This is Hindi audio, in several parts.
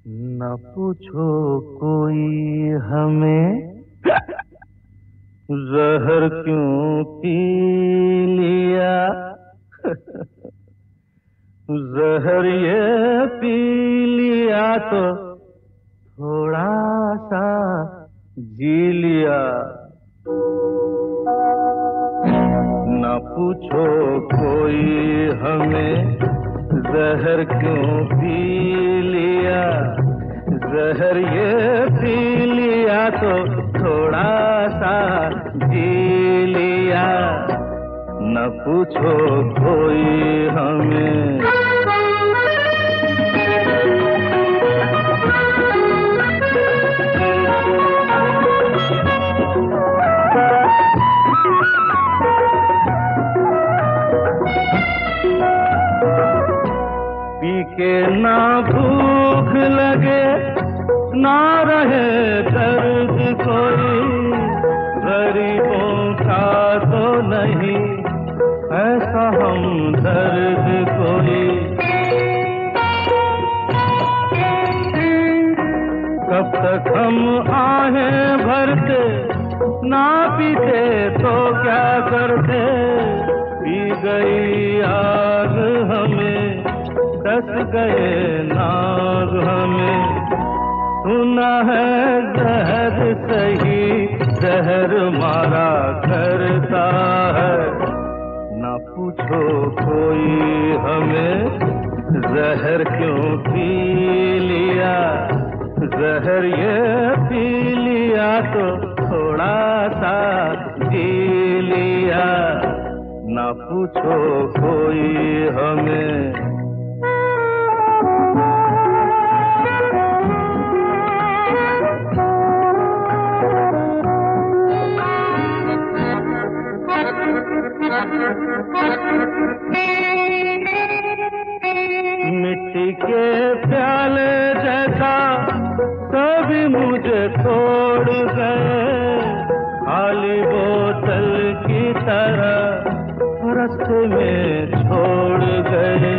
न पूछो कोई हमें जहर क्यों पी लिया। जहर ये पी लिया तो थोड़ा सा जी लिया। न पूछो कोई हमें जहर क्यों पी लिया। जहर ये पी लिया तो थोड़ा सा जी लिया। न पूछो कोई हमें। पी के ना भूख लगे ना रहे दर्द कोई। गरीबों का तो नहीं ऐसा हमदर्द कोई। कब तक हम आहें भरते ना पीते तो क्या करते। पी गई आग हमें कस गए नाग हमें। सुना है जहर सही जहर मारा करता है। ना पूछो कोई हमें जहर क्यों पी लिया। जहर ये पी लिया तो थोड़ा सा जी लिया। ना पूछो कोई हमें। मिट्टी के प्याले जैसा कभी मुझे तोड़ गए। खाली बोतल की तरह रास्ते में छोड़ गए।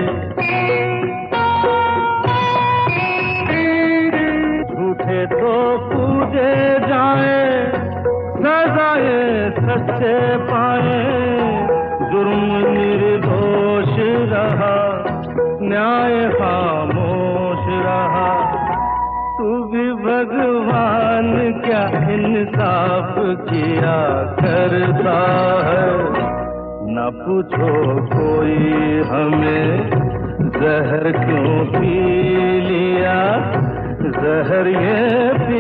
झूठे तो पूजे जाए सजाए सच्चे पाए। जुर्म निर्दोष रहा न्याय खामोश रहा। तू भी भगवान क्या इंसाफ किया करता है। न पूछो कोई हमें जहर क्यों पी लिया। जहर ये